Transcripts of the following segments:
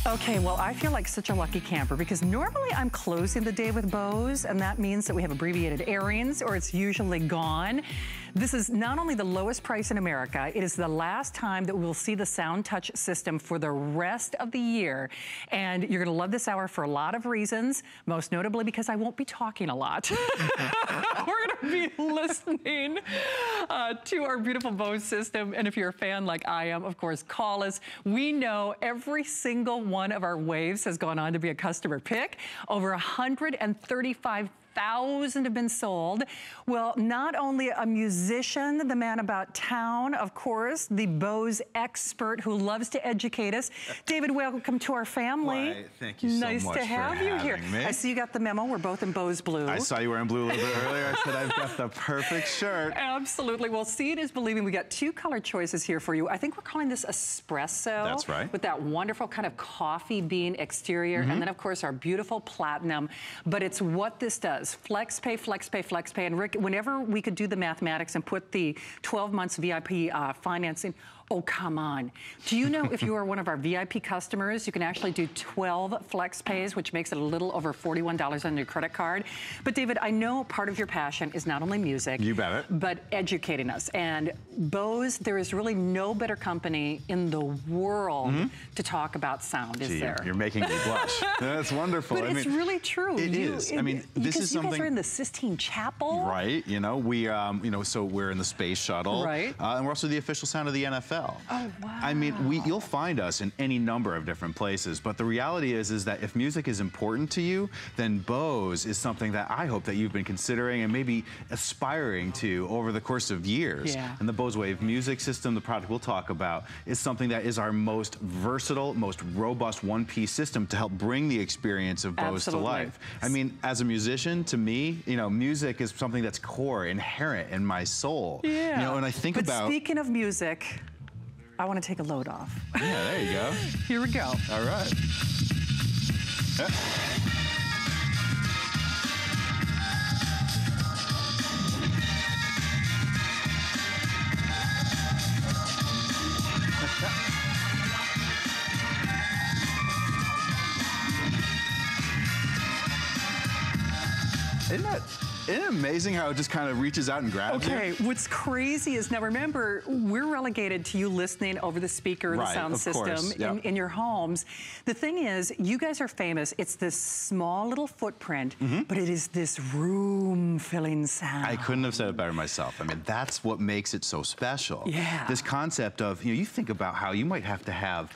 Okay, well, I feel like such a lucky camper because normally I'm closing the day with Bose, and that means that we have abbreviated airings or it's usually gone. This is not only the lowest price in America, it is the last time that we'll see the SoundTouch system for the rest of the year. And you're gonna love this hour for a lot of reasons, most notably because I won't be talking a lot. We're gonna be listening to our beautiful Bose system. And if you're a fan like I am, of course, call us. We know every single one of our waves has gone on to be a customer pick. Over 135,000 have been sold. Well, not only a musician, the man about town, of course, the Bose expert who loves to educate us. David, welcome to our family. Why, thank you so much Nice to have you here. Me. I see you got the memo. We're both in Bose blue. I saw you wearing blue a little bit earlier. I said I've got the perfect shirt. Absolutely. Well, seeing is believing. We got two color choices here for you. I think we're calling this espresso. That's right. With that wonderful kind of coffee bean exterior. And then, of course, our beautiful platinum. But it's what this does. Flex pay, flex pay, flex pay. And Rick, whenever we could do the mathematics and put the 12 months VIP financing, oh, come on. Do you know if you are one of our VIP customers, you can actually do 12 flex pays, which makes it a little over $41 on your credit card. But David, I know part of your passion is not only music, you bet it, but educating us. And Bose, there is really no better company in the world to talk about sound, is there? You're making me blush. That's wonderful. But it's really true. It is. I mean, this is something. You guys are in the Sistine Chapel. Right. You know, we, so we're in the space shuttle. Right. And we're also the official sound of the NFL. Oh, wow. I mean, you'll find us in any number of different places, but the reality is that if music is important to you, then Bose is something that I hope that you've been considering and maybe aspiring to over the course of years. Yeah. And the Bose Wave music system, the product we'll talk about, is something that is our most versatile, most robust one-piece system to help bring the experience of Bose to life. I mean, as a musician, to me, music is something that's core, inherent in my soul. Yeah. And I think about... But speaking of music, I want to take a load off. Yeah, there you go. Here we go. All right. Yeah. Isn't it amazing how it just kind of reaches out and grabs you? Okay, what's crazy is, now remember, we're relegated to you listening over the speaker, the sound system in your homes. The thing is, you guys are famous. It's this small little footprint, but it is this room-filling sound. I couldn't have said it better myself. I mean, that's what makes it so special. Yeah. This concept of, you think about how you might have to have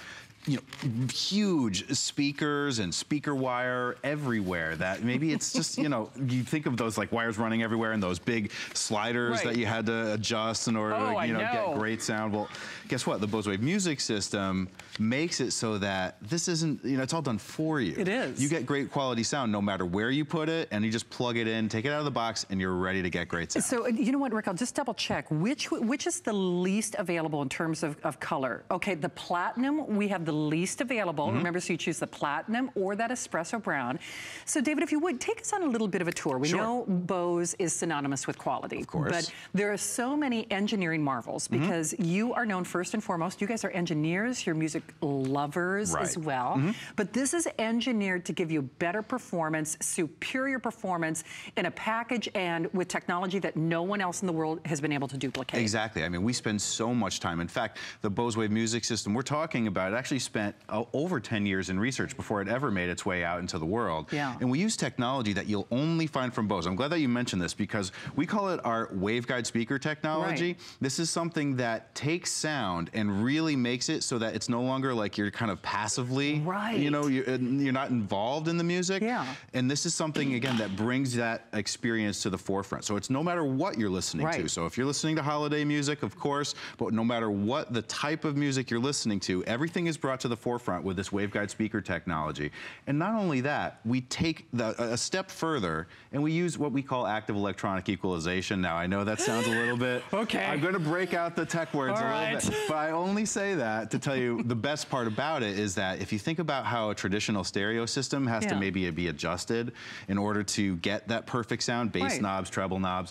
huge speakers and speaker wire everywhere that maybe it's just, you think of those like wires running everywhere and those big sliders that you had to adjust in order to, get great sound. Well, guess what? The Bose Wave music system makes it so that this isn't, it's all done for you. It is. You get great quality sound no matter where you put it, and you just plug it in, take it out of the box, and you're ready to get great sound. So, you know what, Rick, I'll just double check. Which is the least available in terms of color? Okay, the platinum, we have the least available. Remember, so you choose the platinum or that espresso brown. So David, if you would, take us on a little bit of a tour. We know Bose is synonymous with quality. Of course. But there are so many engineering marvels because you are known first and foremost, you guys are engineers, you're music lovers as well. But this is engineered to give you better performance, superior performance in a package and with technology that no one else in the world has been able to duplicate. Exactly. I mean, we spend so much time. In fact, the Bose Wave music system we're talking about, it actually spent over 10 years in research before it ever made its way out into the world. Yeah. And we use technology that you'll only find from Bose. I'm glad that you mentioned this because we call it our waveguide speaker technology. Right. This is something that takes sound and really makes it so that it's no longer like you're kind of passively, you're not involved in the music. Yeah. And this is something, again, that brings that experience to the forefront. So it's no matter what you're listening to. So if you're listening to holiday music, of course, but no matter what the type of music you're listening to, everything is brought to the forefront with this waveguide speaker technology. And not only that, we take a step further and we use what we call active electronic equalization. Now, I know that sounds a little bit, I'm going to break out the tech words a little bit, but I only say that to tell you the best part about it is that if you think about how a traditional stereo system has to maybe be adjusted in order to get that perfect sound, bass knobs, treble knobs,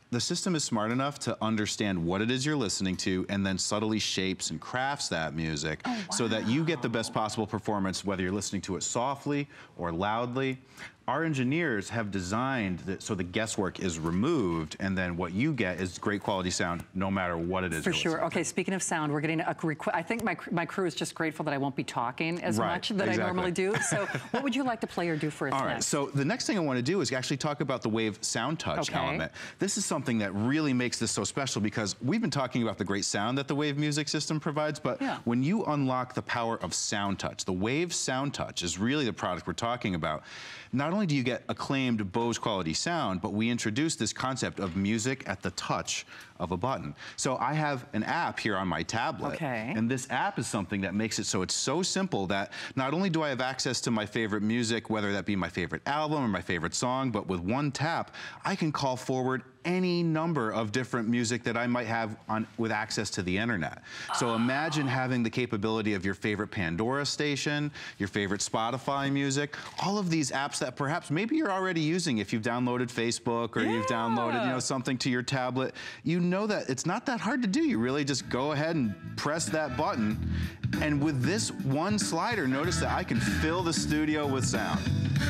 the system is smart enough to understand what it is you're listening to and then subtly shapes and crafts that music so that you get the best possible performance, whether you're listening to it softly or loudly. Our engineers have designed that so the guesswork is removed, and then what you get is great quality sound no matter what it is. For sure. Okay, speaking of sound, we're getting a request. I think my crew is just grateful that I won't be talking as much that I normally do. So what would you like to play or do for us next? All right, so the next thing I want to do is actually talk about the Wave SoundTouch element. This is something that really makes this so special because we've been talking about the great sound that the Wave music system provides, but when you unlock the power of SoundTouch, the Wave SoundTouch is really the product we're talking about. Not only do you get acclaimed Bose quality sound, but we introduced this concept of music at the touch of a button. So I have an app here on my tablet, and this app is something that makes it so it's so simple that not only do I have access to my favorite music, whether that be my favorite album or my favorite song, but with one tap, I can call forward any number of different music that I might have with access to the internet. So imagine having the capability of your favorite Pandora station, your favorite Spotify music, all of these apps that perhaps maybe you're already using if you've downloaded Facebook or you've downloaded something to your tablet. You know that it's not that hard to do. You really just go ahead and press that button. And with this one slider, notice that I can fill the studio with sound.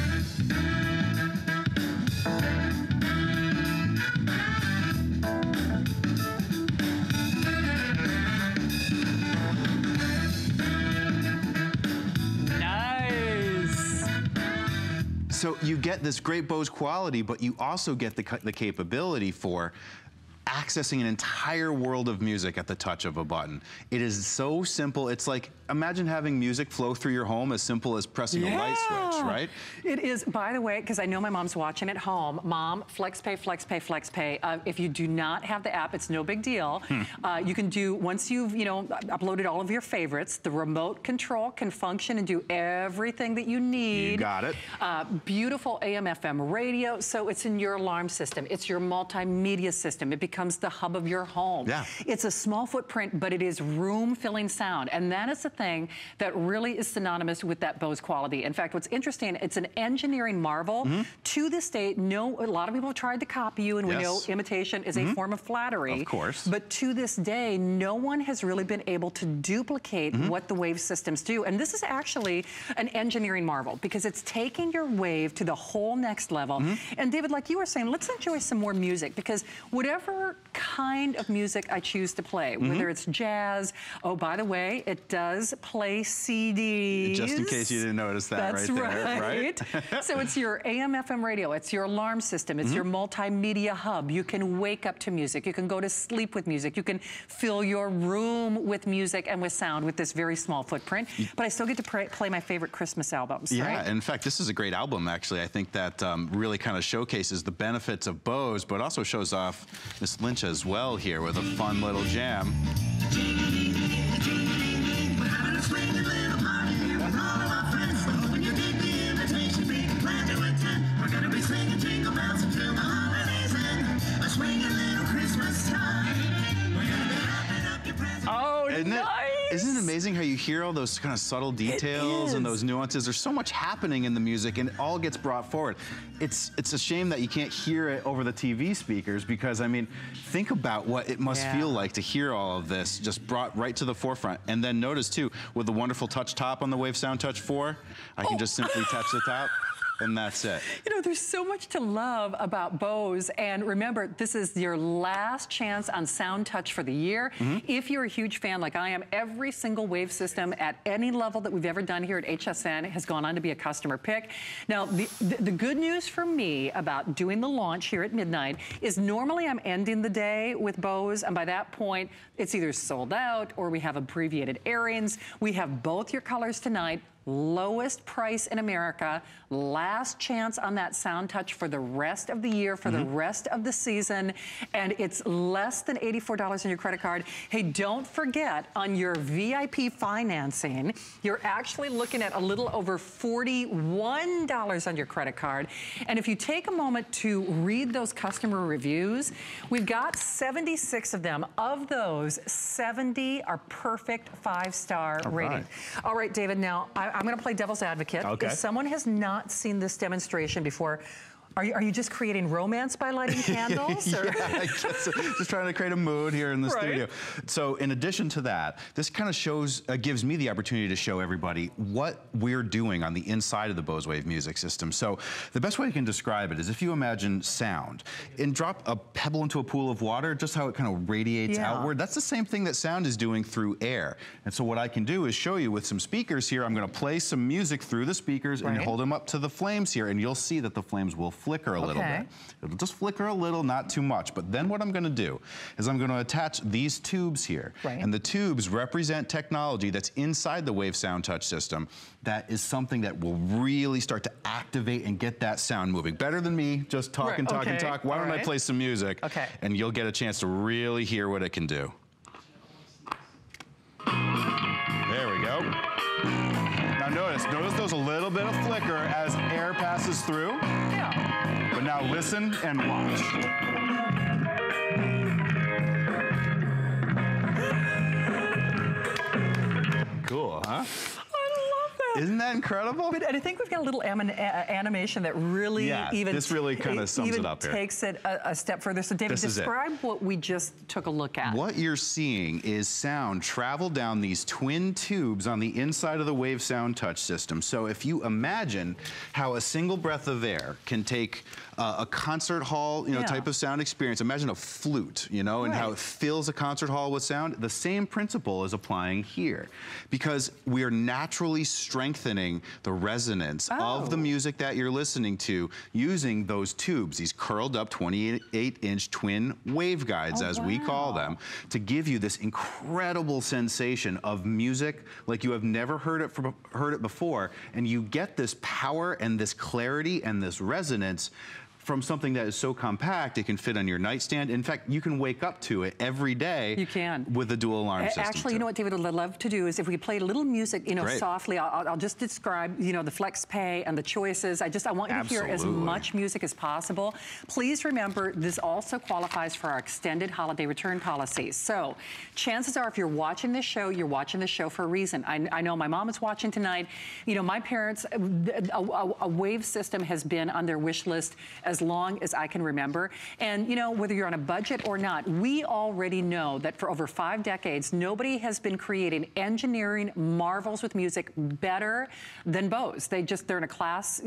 So you get this great Bose quality, but you also get the capability for accessing an entire world of music at the touch of a button. It is so simple. It's like, imagine having music flow through your home as simple as pressing a light switch, right? It is, by the way, because I know my mom's watching at home. Mom, FlexPay, FlexPay, FlexPay. If you do not have the app, it's no big deal. You can do, once you've, uploaded all of your favorites, the remote control can function and do everything that you need. You got it. Beautiful AM/FM radio, so it's in your alarm system. It's your multimedia system. It becomes the hub of your home. It's a small footprint, but it is room-filling sound, and that is the thing that really is synonymous with that Bose quality. In fact, what's interesting, it's an engineering marvel. To this day, a lot of people have tried to copy you, and we know imitation is a form of flattery. Of course. But to this day, no one has really been able to duplicate what the Wave systems do. And this is actually an engineering marvel because it's taking your Wave to the whole next level. And David, like you were saying, let's enjoy some more music because whatever kind of music I choose to play, whether it's jazz, oh, by the way, it does play CDs. Just in case you didn't notice that right there, right? So it's your AM/FM radio, it's your alarm system, it's your multimedia hub. You can wake up to music, you can go to sleep with music, you can fill your room with music and with sound with this very small footprint, but I still get to play my favorite Christmas albums, right? In fact, this is a great album, actually. I think that really kind of showcases the benefits of Bose, but also shows off Miss Lynch as well here with a fun little jam. Oh, nice! Isn't it amazing how you hear all those kind of subtle details and those nuances? There's so much happening in the music and it all gets brought forward. It's a shame that you can't hear it over the TV speakers because, I mean, think about what it must feel like to hear all of this just brought right to the forefront. And then notice, too, with the wonderful touch top on the Wave SoundTouch 4, I can just simply touch the top. And that's it. You know, there's so much to love about Bose. And remember, this is your last chance on SoundTouch for the year. If you're a huge fan like I am, every single Wave system at any level that we've ever done here at HSN has gone on to be a customer pick. Now, the good news for me about doing the launch here at midnight is normally I'm ending the day with Bose, and by that point, it's either sold out or we have abbreviated airings. We have both your colors tonight. Lowest price in America, last chance on that SoundTouch for the rest of the year, for the rest of the season, and it's less than $84 on your credit card. Hey, don't forget, on your VIP financing, you're actually looking at a little over $41 on your credit card. And if you take a moment to read those customer reviews, we've got 76 of them. Of those, 70 are perfect 5-star rating. All right, David, now I'm going to play devil's advocate. If someone has not seen this demonstration before, Are you just creating romance by lighting candles? Or? Yeah, I guess so. Just trying to create a mood here in the studio. So in addition to that, this kind of shows, gives me the opportunity to show everybody what we're doing on the inside of the Bose Wave music system. So the best way I can describe it is if you imagine sound and drop a pebble into a pool of water, just how it kind of radiates outward. That's the same thing that sound is doing through air. And so what I can do is show you with some speakers here. I'm going to play some music through the speakers and hold them up to the flames here, and you'll see that the flames will flicker a little bit. It'll just flicker a little, not too much. But then what I'm going to do is I'm going to attach these tubes here. And the tubes represent technology that's inside the Wave SoundTouch system. That is something that will really start to activate and get that sound moving. Better than me, just talk and talk and talk. Why don't I play some music? And you'll get a chance to really hear what it can do. There we go. Now notice there's a little bit of flicker as air passes through. But now listen and watch. Cool, huh? Isn't that incredible? But I think we've got a little animation that really this really kind of sums it up here. Takes it a step further. So David, describe what we just took a look at. What you're seeing is sound travel down these twin tubes on the inside of the Wave SoundTouch system. So if you imagine how a single breath of air can take a concert hall, type of sound experience. Imagine a flute, and how it fills a concert hall with sound. The same principle is applying here, because we are naturally strengthening the resonance of the music that you're listening to using those tubes, these curled up 28-inch twin waveguides, as we call them, to give you this incredible sensation of music like you have never heard it before, and you get this power and this clarity and this resonance from something that is so compact, it can fit on your nightstand. In fact, you can wake up to it every day. You can. With the dual alarm system. Actually, you know what, David, what I'd love to do is if we play a little music, softly, I'll just describe, the flex pay and the choices. I want you to hear as much music as possible. Please remember, this also qualifies for our extended holiday return policy. So, chances are, if you're watching this show for a reason. I know my mom is watching tonight. My parents, a Wave system has been on their wish list as long as I can remember. And whether you're on a budget or not, we already know that for over 5 decades, nobody has been creating engineering marvels with music better than Bose. They're in a class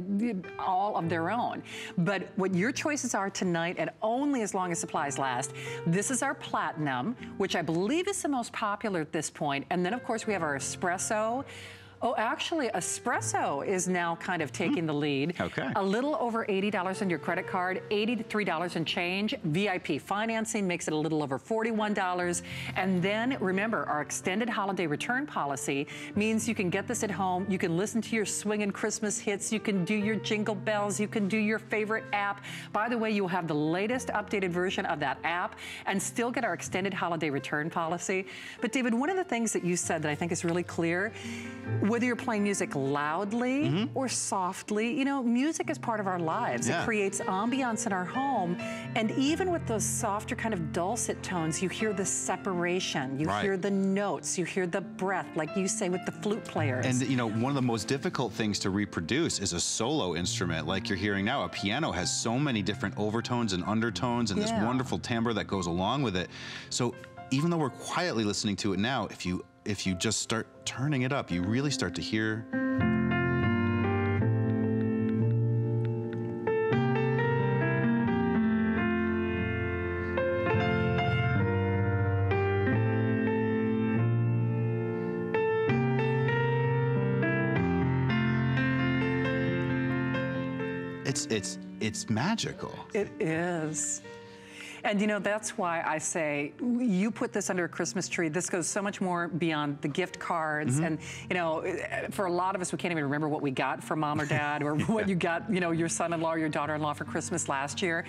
all of their own. But what your choices are tonight, and only as long as supplies last, this is our Platinum, which I believe is the most popular at this point. And then of course we have our Espresso. Oh, actually, Espresso is now kind of taking the lead. A little over $80 on your credit card, $83 and change. VIP financing makes it a little over $41. And then, remember, our extended holiday return policy means you can get this at home. You can listen to your swinging Christmas hits. You can do your jingle bells. You can do your favorite app. By the way, you'll have the latest updated version of that app and still get our extended holiday return policy. But David, one of the things that you said that I think is really clear, whether you're playing music loudly or softly, music is part of our lives. It creates ambiance in our home. And even with those softer kind of dulcet tones, you hear the separation, you hear the notes, you hear the breath, like you say with the flute players. And one of the most difficult things to reproduce is a solo instrument like you're hearing now. A piano has so many different overtones and undertones and this wonderful timbre that goes along with it. So even though we're quietly listening to it now, if you just start turning it up, you really start to hear. It's magical. It is. And that's why I say, you put this under a Christmas tree. This goes so much more beyond the gift cards. And, for a lot of us, we can't even remember what we got from mom or dad or what you got, your son-in-law or your daughter-in-law for Christmas last year.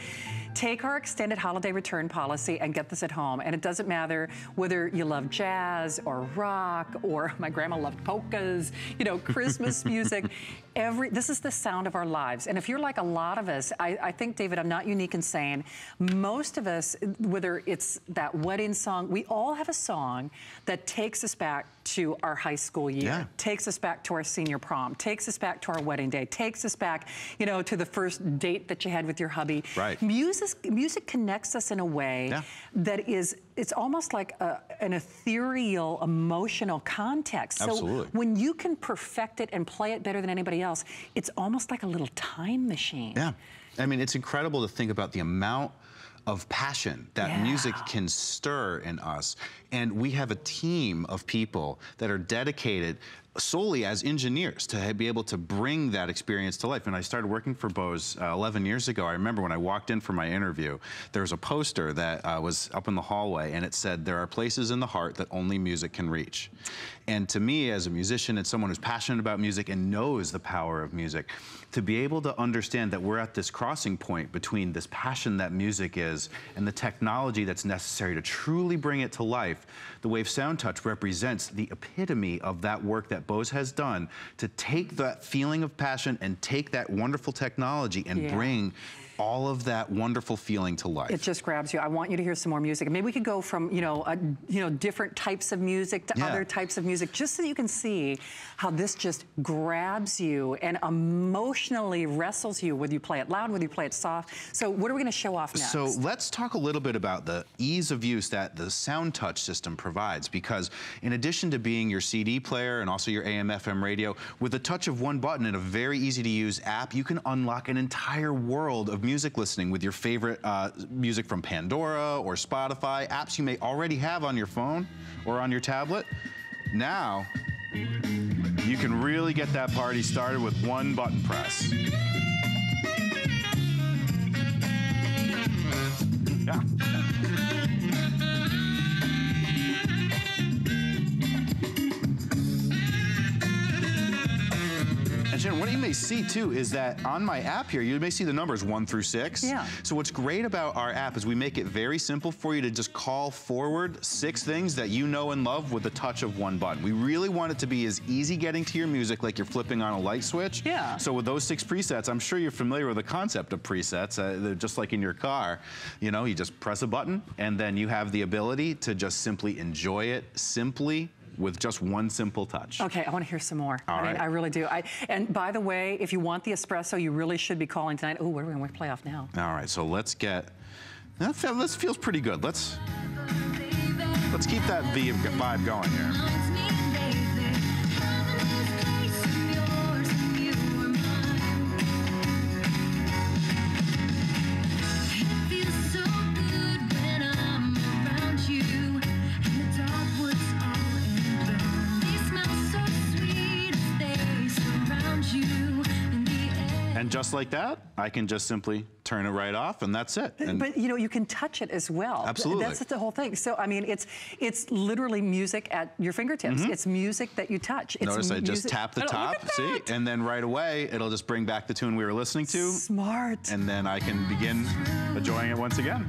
take our extended holiday return policy and get this at home. And it doesn't matter whether you love jazz or rock, or my grandma loved polkas, you know, Christmas music. This is the sound of our lives. And if you're like a lot of us, I think, David, I'm not unique in saying, most of us, whether it's that wedding song, we all have a song that takes us back to our high school year, takes us back to our senior prom, takes us back to our wedding day, takes us back, you know, to the first date that you had with your hubby. Right. Music connects us in a way that is, it's almost like an ethereal, emotional context. So when you can perfect it and play it better than anybody else, it's almost like a little time machine. Yeah. I mean, it's incredible to think about the amount of passion that music can stir in us. And we have a team of people that are dedicated solely as engineers to be able to bring that experience to life. And I started working for Bose 11 years ago. I remember when I walked in for my interview, there was a poster that was up in the hallway, and it said, "There are places in the heart that only music can reach." And to me, as a musician and someone who's passionate about music and knows the power of music, to be able to understand that we're at this crossing point between this passion that music is and the technology that's necessary to truly bring it to life, the Wave SoundTouch represents the epitome of that work that Bose has done to take that feeling of passion and take that wonderful technology and bring all of that wonderful feeling to life. It just grabs you. I want you to hear some more music. And maybe we could go from, different types of music to other types of music, just so you can see how this just grabs you and emotionally wrestles you, whether you play it loud, whether you play it soft. So what are we going to show off next? So let's talk a little bit about the ease of use that the SoundTouch system provides, because in addition to being your CD player and also your AM/FM radio, with the touch of one button and a very easy to use app, you can unlock an entire world of music listening with your favorite music from Pandora or Spotify, apps you may already have on your phone or on your tablet. Now, you can really get that party started with one button press. Yeah. And what you may see too is that on my app here, you may see the numbers 1 through 6. Yeah. So what's great about our app is we make it very simple for you to just call forward 6 things that you know and love with the touch of one button. We really want it to be as easy getting to your music like you're flipping on a light switch. Yeah. So with those 6 presets, I'm sure you're familiar with the concept of presets. They're just like in your car. You know, you just press a button and then you have the ability to just simply enjoy it simply with just one simple touch. Okay, I want to hear some more. All right. I really do. And by the way, if you want the espresso, you really should be calling tonight. Oh, what are we going to play off now? All right, so let's get, that feels pretty good. Let's keep that vibe going here. And just like that, I can just simply turn it right off, and that's it. But you can touch it as well. Absolutely. That's the whole thing. So I mean, it's literally music at your fingertips. It's music that you touch. Notice I just tap the top, see, and then right away it'll just bring back the tune we were listening to. Smart. And then I can begin enjoying it once again.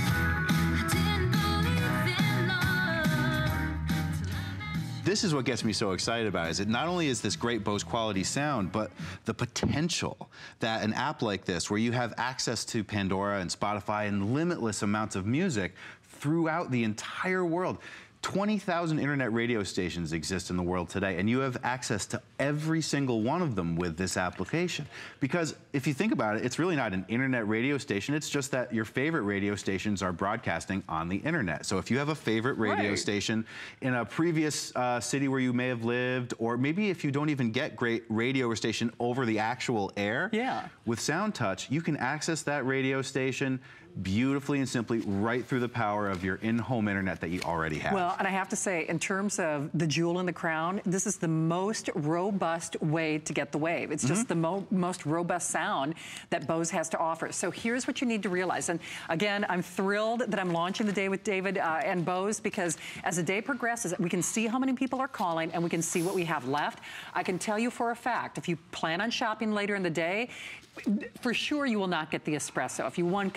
This is what gets me so excited about it, is it not only is this great Bose quality sound, but the potential that an app like this, where you have access to Pandora and Spotify and limitless amounts of music throughout the entire world. 20,000 internet radio stations exist in the world today, and you have access to every single one of them with this application. Because if you think about it, it's really not an internet radio station, it's just that your favorite radio stations are broadcasting on the internet. So if you have a favorite radio station in a previous city where you may have lived, or maybe if you don't even get great radio station over the actual air, with SoundTouch, you can access that radio station beautifully and simply right through the power of your in-home internet that you already have. Well, and I have to say, in terms of the jewel in the crown, this is the most robust way to get the wave. It's just the most robust sound that Bose has to offer. So here's what you need to realize. And again, I'm thrilled that I'm launching the day with David and Bose, because as the day progresses, we can see how many people are calling and we can see what we have left. I can tell you for a fact, if you plan on shopping later in the day, for sure you will not get the espresso. If you want kind of that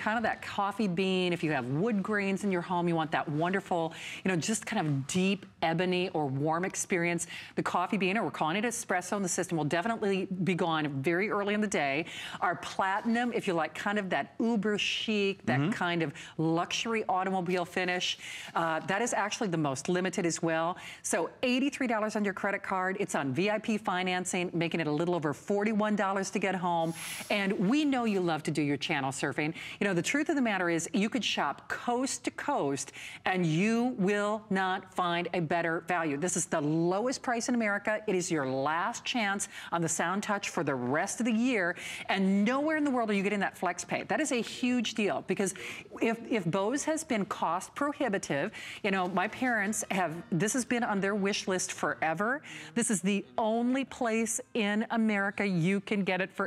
coffee bean, if you have wood grains in your home, you want that wonderful, you know, just kind of deep ebony or warm experience. The coffee bean, or we're calling it espresso in the system, will definitely be gone very early in the day. Our platinum, if you like kind of that uber chic, that kind of luxury automobile finish, that is actually the most limited as well. So $83 on your credit card. It's on VIP financing, making it a little over $41 to get home. And we know you love to do your channel surfing. You know, the truth of the matter is you could shop coast to coast and you will not find a better value. This is the lowest price in America. It is your last chance on the SoundTouch for the rest of the year. And nowhere in the world are you getting that flex pay. That is a huge deal, because if Bose has been cost prohibitive, you know, my parents have, this has been on their wish list forever. This is the only place in America you can get it for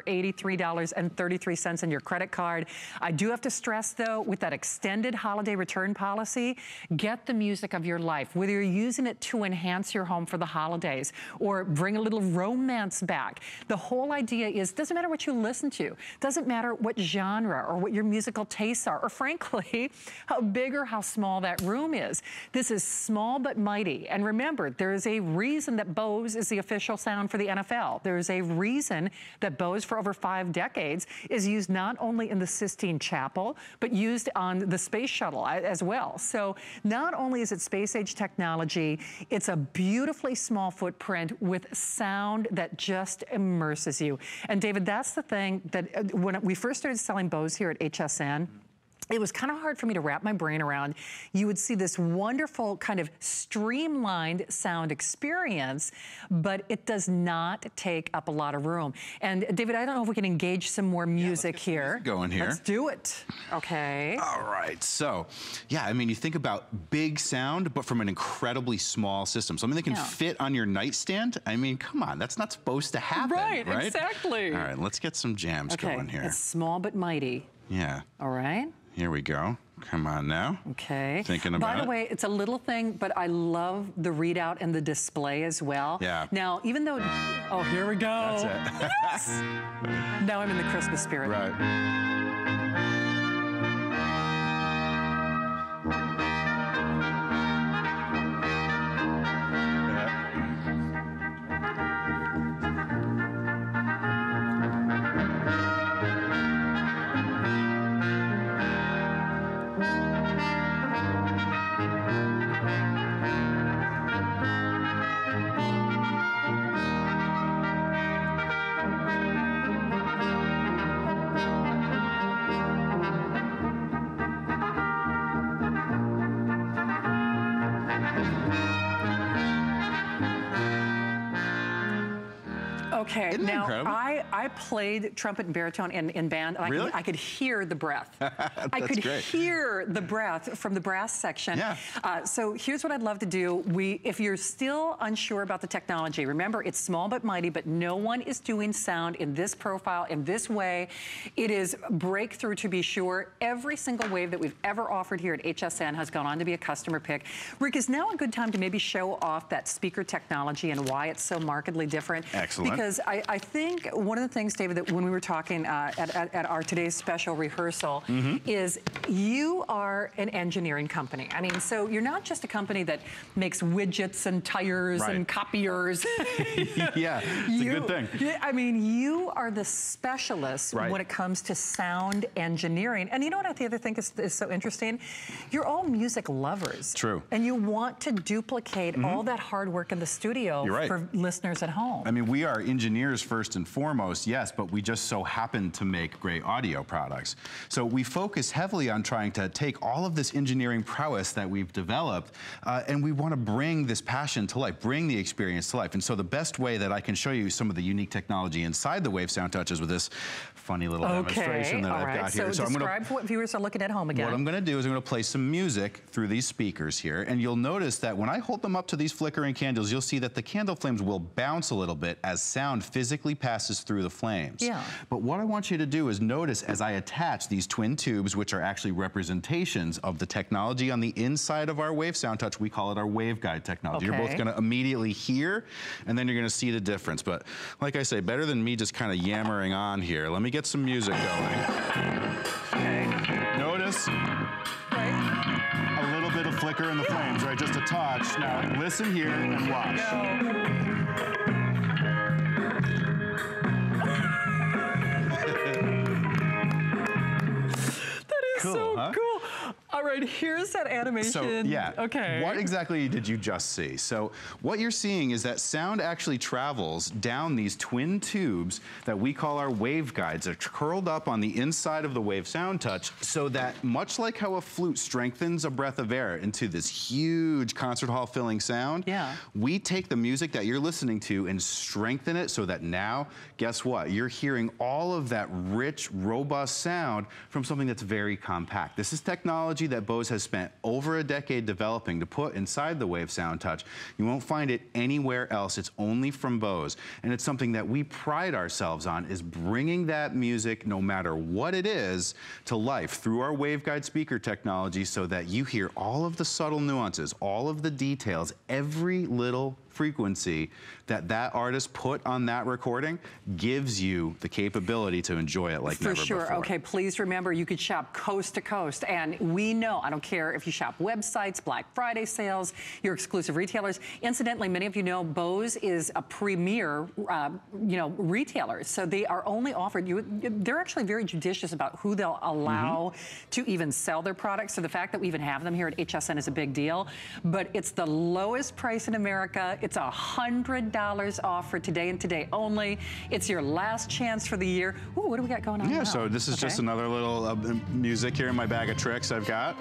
$83.33 on your credit card. I do have to stress though, with that extended holiday return policy, get the music of your life, whether you're using it to enhance your home for the holidays or bring a little romance back. The whole idea is, doesn't matter what you listen to, doesn't matter what genre or what your musical tastes are, or frankly, how big or how small that room is. This is small but mighty. And remember, there is a reason that Bose is the official sound for the NFL. There is a reason that Bose for over 5 decades is used not only in the Sistine Chapel, but used on the space shuttle as well. So not only is it space age technology, it's a beautifully small footprint with sound that just immerses you. And David, that's the thing that when we first started selling Bose here at HSN, it was kind of hard for me to wrap my brain around. You would see this wonderful kind of streamlined sound experience, but it does not take up a lot of room. And David, I don't know if we can engage some more music here. Going here. Let's do it. Okay. All right. So, yeah, I mean, you think about big sound, but from an incredibly small system. Something that can fit on your nightstand. I mean, come on, that's not supposed to happen, right? Exactly. All right, let's get some jams going here. It's small but mighty. Yeah. All right. Here we go. Come on now. Okay. Thinking about it. By the way, it's a little thing, but I love the readout and the display as well. Yeah. Now, even though, oh, here we go. That's it. Yes. Now I'm in the Christmas spirit. Right. Okay, Isn't that now incredible? I played trumpet and baritone in band, and really? I could hear the breath. I could great. hear the breath from the brass section. Yeah. So here's what I'd love to do. If you're still unsure about the technology, remember it's small but mighty, but no one is doing sound in this profile, in this way. It is breakthrough to be sure. Every single wave that we've ever offered here at HSN has gone on to be a customer pick. Rick, is now a good time to maybe show off that speaker technology and why it's so markedly different? Excellent. Because I think one of the things, David, that when we were talking at our today's special rehearsal is you are an engineering company. I mean, so you're not just a company that makes widgets and tires and copiers. Yeah, it's a good thing. I mean, you are the specialist when it comes to sound engineering. And you know what the other thing is so interesting? You're all music lovers. True. And you want to duplicate all that hard work in the studio for listeners at home. I mean, we are engineers first and foremost, yes, but we just so happen to make great audio products. So we focus heavily on trying to take all of this engineering prowess that we've developed, and we want to bring this passion to life, bring the experience to life. And so the best way that I can show you some of the unique technology inside the Wave SoundTouch is with this funny little demonstration that I've got here. So describe for what viewers are looking at home again. What I'm going to do is I'm going to play some music through these speakers here, and you'll notice that when I hold them up to these flickering candles, you'll see that the candle flames will bounce a little bit as sound physically passes through the flames. Yeah. But what I want you to do is notice as I attach these twin tubes, which are actually representations of the technology on the inside of our Wave SoundTouch, we call it our waveguide technology. You're both going to immediately hear, and then you're going to see the difference. But like I say, better than me just kind of yammering on here, let me get some music going. Okay. Notice notice Right? a little bit of flicker in the flames, right? Just a touch. Now, listen here and watch. Cool, so huh? cool. All right, here's that animation. So, yeah. Okay. What exactly did you just see? So, what you're seeing is that sound actually travels down these twin tubes that we call our waveguides. They're curled up on the inside of the Wave SoundTouch so that, much like how a flute strengthens a breath of air into this huge concert hall filling sound, we take the music that you're listening to and strengthen it so that now, guess what? You're hearing all of that rich, robust sound from something that's very compact. This is technology that Bose has spent over a decade developing to put inside the Wave SoundTouch. You won't find it anywhere else. It's only from Bose. And it's something that we pride ourselves on, is bringing that music, no matter what it is, to life through our waveguide speaker technology so that you hear all of the subtle nuances, all of the details, every little frequency that that artist put on that recording gives you the capability to enjoy it like never before. For sure. Okay, please remember, you could shop coast to coast, and we know, I don't care if you shop websites, Black Friday sales, your exclusive retailers. Incidentally, many of you know Bose is a premier, retailer, so they are only offered, they're actually very judicious about who they'll allow to even sell their products, so the fact that we even have them here at HSN is a big deal, but it's the lowest price in America. It's $100 off for today and today only. It's your last chance for the year. Ooh, what do we got going on now? So this is just another little music here in my bag of tricks I've got.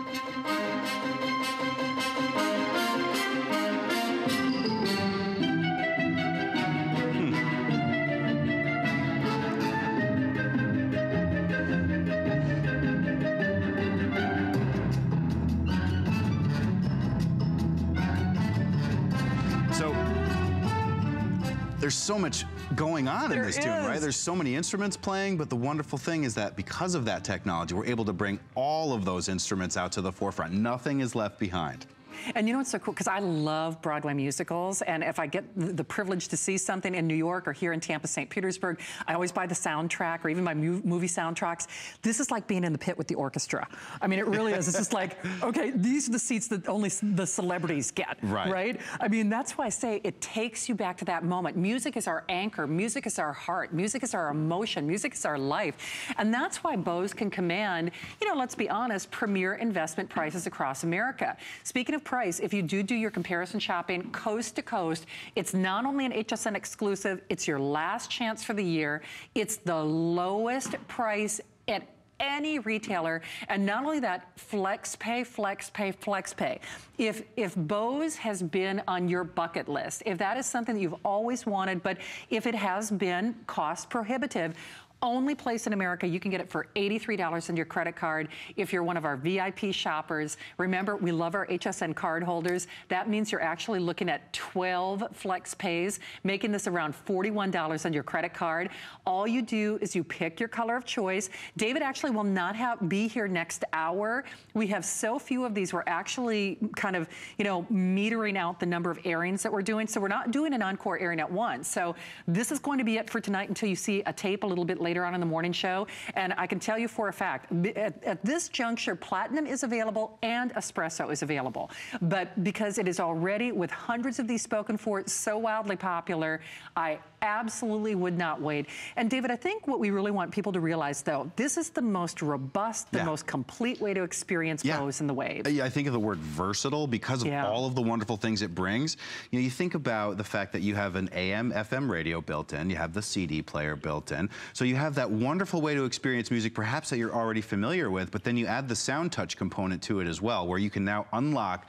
There's so much going on in this tune, right? There's so many instruments playing, but the wonderful thing is that because of that technology, we're able to bring all of those instruments out to the forefront. Nothing is left behind. And you know what's so cool? Because I love Broadway musicals, and if I get the privilege to see something in New York or here in Tampa, St. Petersburg, I always buy the soundtrack or even my movie soundtracks. This is like being in the pit with the orchestra. I mean, it really is. It's just like, okay, these are the seats that only the celebrities get, right? I mean, that's why I say it takes you back to that moment. Music is our anchor. Music is our heart. Music is our emotion. Music is our life. And that's why Bose can command, let's be honest, premier investment prices across America. Speaking of price, if you do your comparison shopping coast to coast, it's not only an HSN exclusive, it's your last chance for the year. It's the lowest price at any retailer, and not only that, flex pay, flex pay, flex pay. If Bose has been on your bucket list, if that is something that you've always wanted, but if it has been cost prohibitive, only place in America, you can get it for $83 on your credit card if you're one of our VIP shoppers. Remember, we love our HSN card holders. That means you're actually looking at 12 flex pays, making this around $41 on your credit card. All you do is you pick your color of choice. David actually will not be here next hour. We have so few of these. We're actually kind of, metering out the number of airings that we're doing. So we're not doing an encore airing at once. So this is going to be it for tonight until you see a tape a little bit later on in the morning show. And I can tell you for a fact, at this juncture, Platinum is available and Espresso is available. But because it is already, with hundreds of these spoken for, so wildly popular, I absolutely would not wait. And David, I think what we really want people to realize, though, this is the most robust, the most complete way to experience Bose in the Wave. I think of the word versatile because of all of the wonderful things it brings. You think about the fact that you have an AM, FM radio built in, you have the CD player built in, so you have that wonderful way to experience music perhaps that you're already familiar with, but then you add the SoundTouch component to it as well, where you can now unlock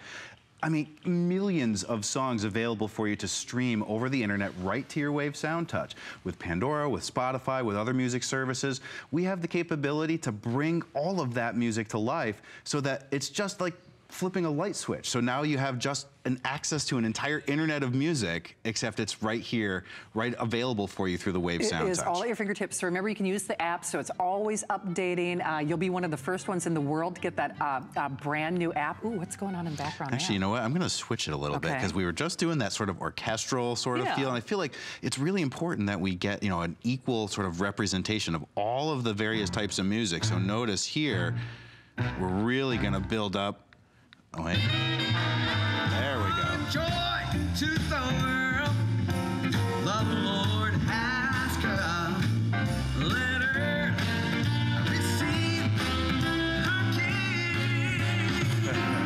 millions of songs available for you to stream over the internet right to your Wave SoundTouch. With Pandora, with Spotify, with other music services, we have the capability to bring all of that music to life so that it's just like flipping a light switch. So now you have just an access to an entire internet of music, except it's right here, right available for you through the Wave SoundTouch. It is all at your fingertips. So remember, you can use the app, so it's always updating. You'll be one of the first ones in the world to get that brand new app. Ooh, what's going on in the background? Actually, you know what? I'm going to switch it a little bit because we were just doing that sort of orchestral sort of feel, and I feel like it's really important that we get, an equal sort of representation of all of the various types of music. So notice here, we're really gonna build up. Oh, wait. There we go. Joy to the world, the Lord has come. Let her receive her King.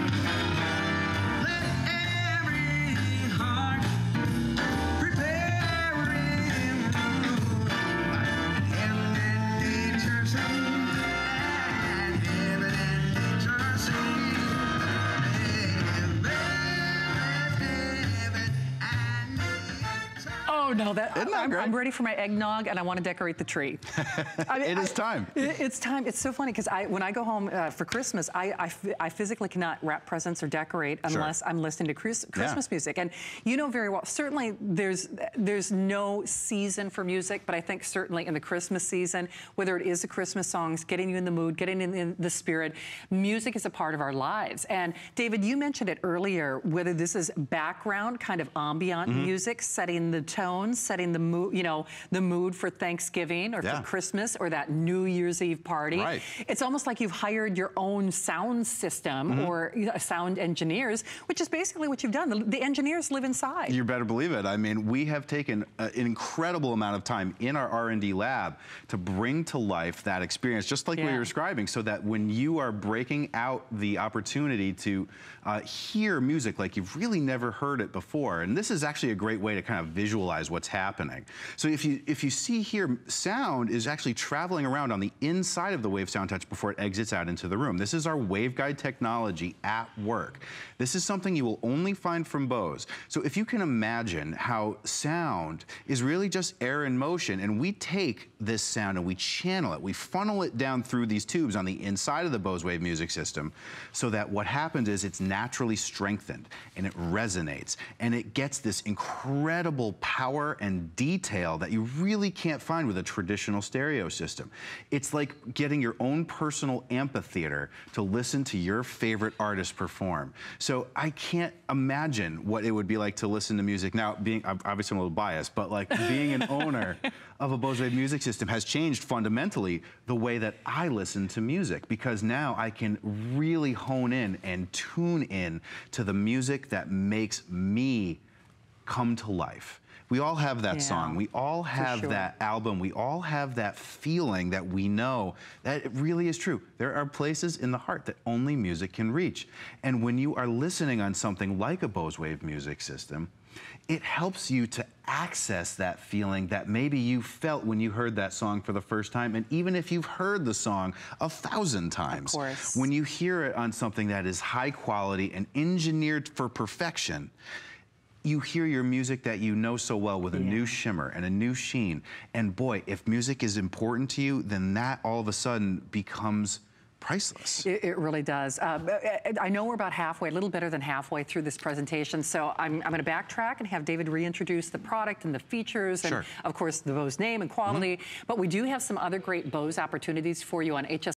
Let every heart prepare him room. Heaven and nature sing, and heaven and nature sing. Oh no, that Isn't that great? I'm ready for my eggnog and I want to decorate the tree. It is time. It's time. It's so funny because when I go home for Christmas, I physically cannot wrap presents or decorate unless I'm listening to Christmas music. And you know very well, certainly there's no season for music, but I think certainly in the Christmas season, whether it is the Christmas songs, getting you in the mood, getting in the spirit, music is a part of our lives. And David, you mentioned it earlier, whether this is background kind of ambient music, setting the tone, setting the mood, you know, the mood for Thanksgiving or for Christmas or that New Year's Eve party. Right. It's almost like you've hired your own sound system or sound engineers, which is basically what you've done. The engineers live inside. You better believe it. I mean, we have taken an incredible amount of time in our R&D lab to bring to life that experience, just like we were describing, so that when you are breaking out the opportunity to hear music like you've really never heard it before, and this is actually a great way to kind of visualize what's happening. So if you see here, sound is actually traveling around on the inside of the Wave SoundTouch before it exits out into the room. This is our waveguide technology at work. This is something you will only find from Bose. So if you can imagine how sound is really just air in motion, and we take this sound and we channel it, we funnel it down through these tubes on the inside of the Bose Wave music system, so that what happens is it's naturally strengthened and it resonates and it gets this incredible power and detail that you really can't find with a traditional stereo system. It's like getting your own personal amphitheater to listen to your favorite artist perform. So I can't imagine what it would be like to listen to music now. Obviously I'm a little biased, but like being an owner of a Bose Wave music system has changed fundamentally the way that I listen to music, because now I can really hone in and tune in to the music that makes me come to life. We all have that song. We all have that album. We all have that feeling that we know that it really is true. There are places in the heart that only music can reach. And when you are listening on something like a Bose Wave music system, it helps you to access that feeling that maybe you felt when you heard that song for the first time. And even if you've heard the song 1,000 times, when you hear it on something that is high quality and engineered for perfection, you hear your music that you know so well with a new shimmer and a new sheen. And boy, if music is important to you, then that all of a sudden becomes priceless. It really does. I know we're about halfway, a little better than halfway through this presentation, so I'm going to backtrack and have David reintroduce the product and the features and, of course, the Bose name and quality. But we do have some other great Bose opportunities for you on HSN